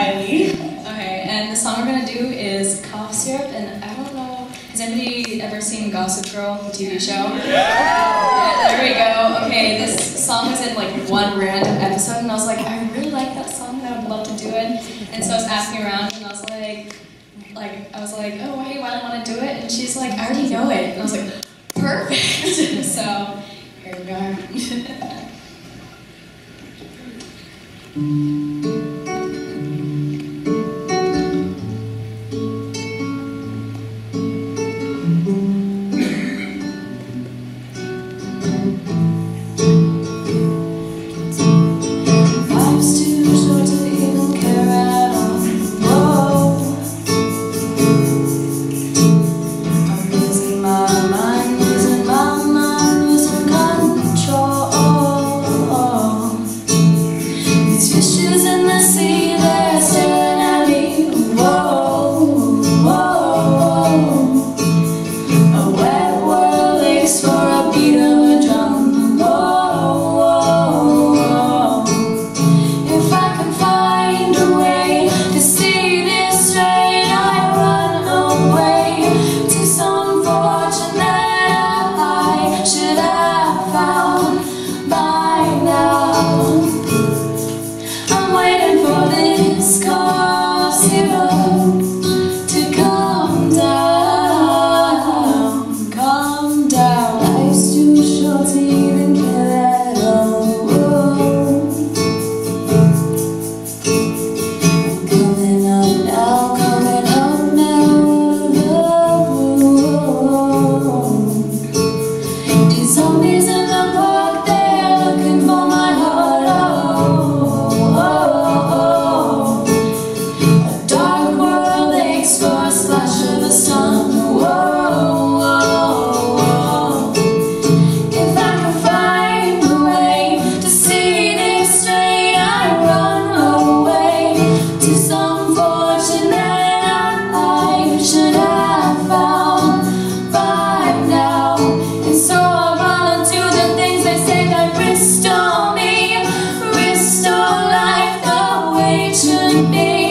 Kylie. Okay, and the song we're gonna do is Cough Syrup, and I don't know, has anybody ever seen Gossip Girl, the TV show? Yeah, there we go. Okay, this song was in like one random episode, and I was like, I really like that song, and I would love to do it. And so I was asking around, and I was like, oh, hey, why do I want to do it? And she's like, I already know it. And I was like, perfect. So here we go. Restore life the way it should be.